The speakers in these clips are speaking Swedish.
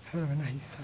Här har vi den här hissen.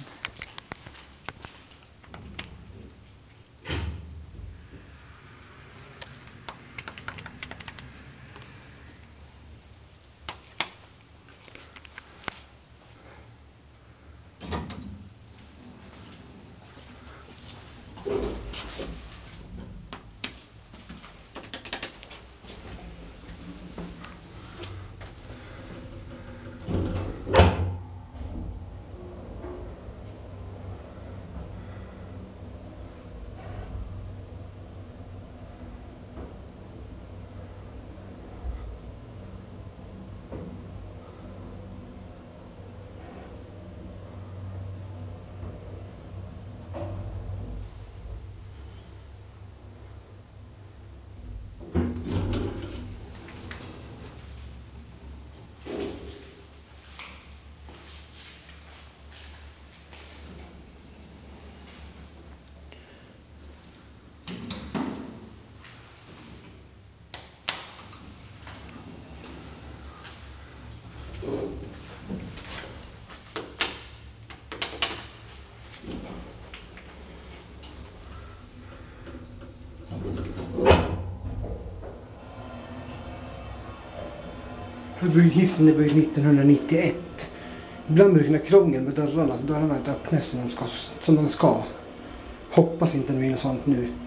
Hissen är byggd 1991. Ibland blir det krångel med dörrarna, så dörrarna inte öppnas som de ska. Hoppas inte det blir något sånt nu.